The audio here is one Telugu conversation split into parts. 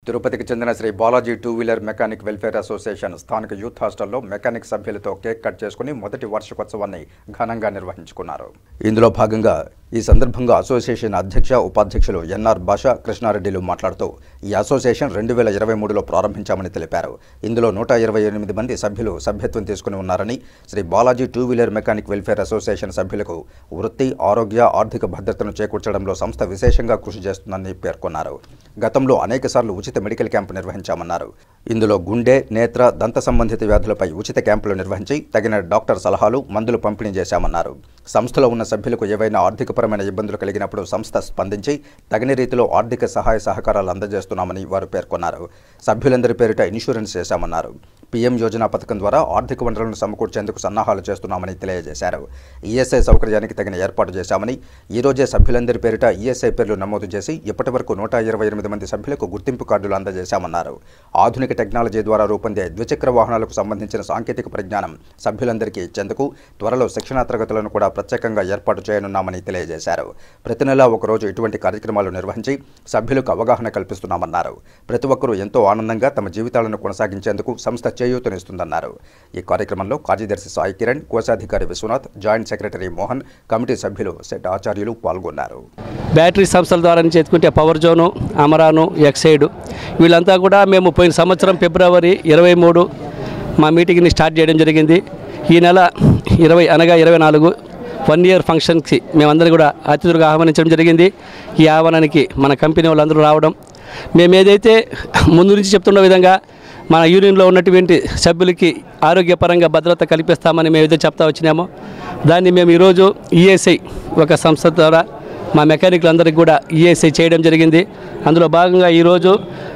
తిరుపతికి చెందిన Sri Balaji two wheeler mechanic welfare association స్థానిక యూత్ హాస్టల్లో మెకానిక్ సభ్యులతో కేక్ కట్ చేసుకుని మొదటి వార్షికోత్సవాన్ని ఘనంగా నిర్వహించుకున్నారు. ఇందులో భాగంగా ఈ సందర్భంగా అసోసియేషన్ అధ్యక్ష ఉపాధ్యక్షులు ఎన్ఆర్ భాషా కృష్ణారెడ్డిలు మాట్లాడుతూ ఈ అసోసియేషన్ 2023లో ప్రారంభించామని తెలిపారు. ఇందులో 128 మంది సభ్యులు సభ్యత్వం తీసుకుని ఉన్నారని, Sri Balaji two wheeler mechanic welfare association సభ్యులకు వృత్తి, ఆరోగ్య, ఆర్థిక భద్రతను చేకూర్చడంలో సంస్థ విశేషంగా కృషి చేస్తుందని పేర్కొన్నారు. గతంలో అనేకసార్లు ఉచిత మెడికల్ క్యాంపు నిర్వహించామన్నారు. ఇందులో గుండె, నేత్ర, దంత సంబంధిత వ్యాధులపై ఉచిత క్యాంపులు నిర్వహించి తగిన డాక్టర్ సలహాలు, మందులు పంపిణీ చేశామన్నారు. సంస్థలో ఉన్న సభ్యులకు ఏవైనా ఆర్థికపరమైన ఇబ్బందులు కలిగినప్పుడు సంస్థ స్పందించి తగిన రీతిలో ఆర్థిక సహాయ సహకారాలు అందజేస్తున్నామని వారు పేర్కొన్నారు. సభ్యులందరి పేరిట ఇన్సూరెన్స్ చేశామన్నారు. పీఎం యోజన పథకం ద్వారా ఆర్థిక వనరులను సమకూర్చేందుకు సన్నాహాలు చేస్తున్నామని తెలియజేశారు. ఈఎస్ఐ సౌకర్యానికి తగిన ఏర్పాటు చేశామని, ఈ రోజే సభ్యులందరి పేరిట ఈఎస్ఐ పేర్లు నమోదు చేసి ఇప్పటి వరకు 128 మంది సభ్యులకు గుర్తింపు కార్డులు అందజేశామన్నారు. ఆధునిక టెక్నాలజీ ద్వారా రూపొందే ద్విచక్ర వాహనాలకు సంబంధించిన సాంకేతిక పరిజ్ఞానం సభ్యులందరికీ ఇచ్చేందుకు త్వరలో శిక్షణా తరగతులను కూడా ప్రత్యేకంగా ఏర్పాటు చేయనున్నామని తెలియజేశారు. ప్రతి నెలా ఒకరోజు ఇటువంటి కార్యక్రమాలు నిర్వహించి సభ్యులకు అవగాహన కల్పిస్తున్నామన్నారు. ప్రతి ఒక్కరూ ఎంతో ఆనందంగా తమ జీవితాలను కొనసాగించేందుకు సంస్థ చేయూతనిస్తుందన్నారు. ఈ కార్యక్రమంలో కార్యదర్శి సాయి కిరణ్, కోశాధికారి Viswanath, joint secretary Mohan, committee సభ్యులు సెట్ ఆచార్యులు పాల్గొన్నారు. బ్యాటరీ సంస్థల ద్వారా చేసుకుంటే పవర్ జోను, అమరాను, ఎక్సైడ్ వీళ్ళంతా కూడా మేము పోయిన సంవత్సరం ఫిబ్రవరి 23 మా మీటింగ్ని స్టార్ట్ చేయడం జరిగింది. ఈ నెల 20 అనగా 24 1 ఇయర్ ఫంక్షన్కి మేమందరం కూడా అతిథులుగా ఆహ్వానించడం జరిగింది. ఈ ఆహ్వానానికి మన కంపెనీ వాళ్ళందరూ రావడం, మేము ఏదైతే ముందు నుంచి చెప్తున్న విధంగా మన యూనియన్లో ఉన్నటువంటి సభ్యులకి ఆరోగ్యపరంగా భద్రత కల్పిస్తామని మేము ఏదైతే చెప్తా వచ్చినామో దాన్ని మేము ఈరోజు ఈఎస్ఐ ఒక సంస్థ ద్వారా మా మెకానిక్లందరికీ కూడా ఈఎస్ఐ చేయడం జరిగింది. అందులో భాగంగా ఈరోజు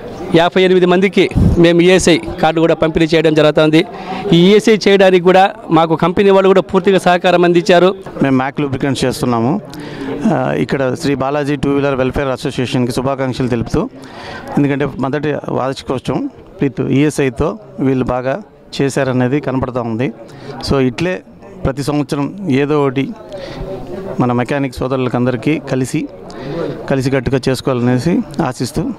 58 మందికి మేము ఈఎస్ఐ కార్డు కూడా పంపిణీ చేయడం జరుగుతుంది. ఈ ఈఎస్ఐ చేయడానికి కూడా మాకు కంపెనీ వాళ్ళు కూడా పూర్తిగా సహకారం అందించారు. మేము మ్యాక్ లూబ్రికెంట్స్ చేస్తున్నాము. ఇక్కడ Sri Balaji two wheeler welfare అసోసియేషన్కి శుభాకాంక్షలు తెలుపుతూ, ఎందుకంటే మొదటి వార్షికోత్సవం విత్ ఈఎస్ఐతో వీళ్ళు బాగా చేశారనేది కనపడుతూ ఉంది. సో ఇట్లే ప్రతి సంవత్సరం ఏదో ఒకటి మన మెకానిక్ సోదరులకందరికీ కలిసికట్టుగా చేసుకోవాలనేసి ఆశిస్తూ